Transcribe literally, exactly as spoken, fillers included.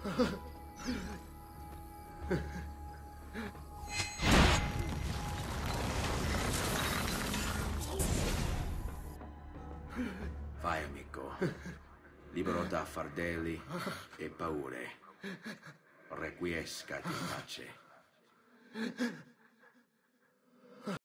Vai, amico. Libero da fardelli e paure. Requiescati in pace.